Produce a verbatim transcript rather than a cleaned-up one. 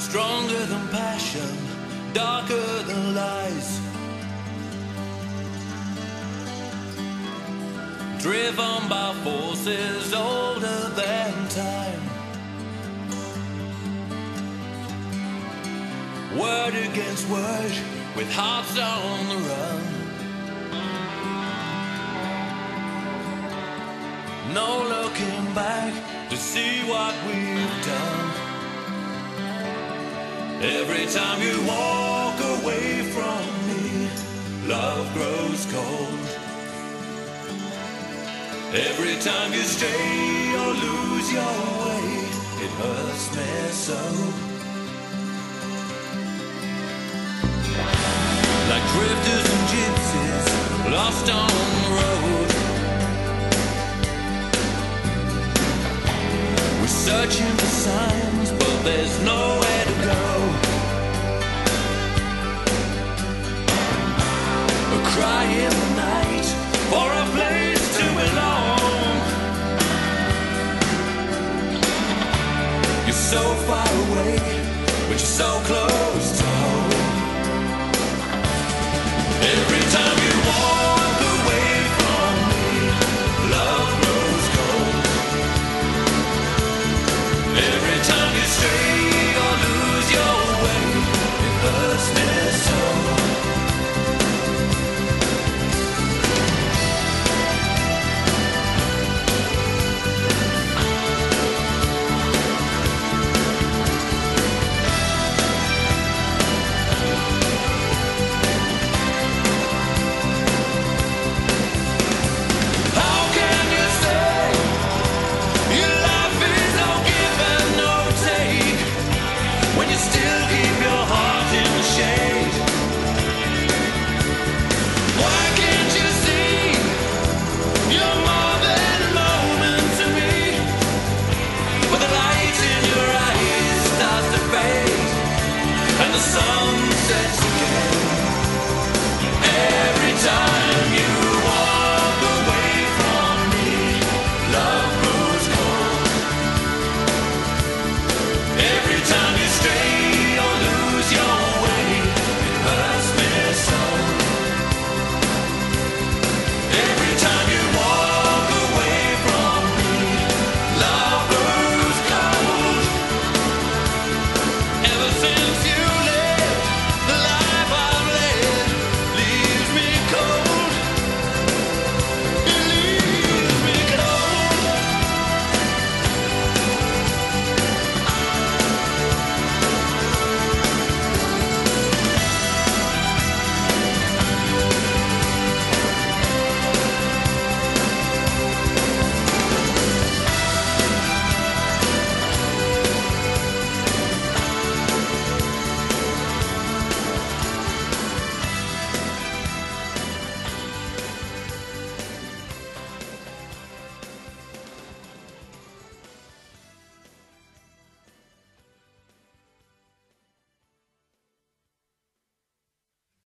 stronger than passion, darker than lies, driven by forces older than time. Word against word, with hearts on the run. No looking back to see what we've done. Every time you walk away from me, love grows cold. Every time you stray or lose your way, it hurts me so. Like drifters and gypsies lost on the road, we're searching for signs, but there's nowhere to go. A cry in the night for a place to belong. You're so far away, but you're so close to home. Every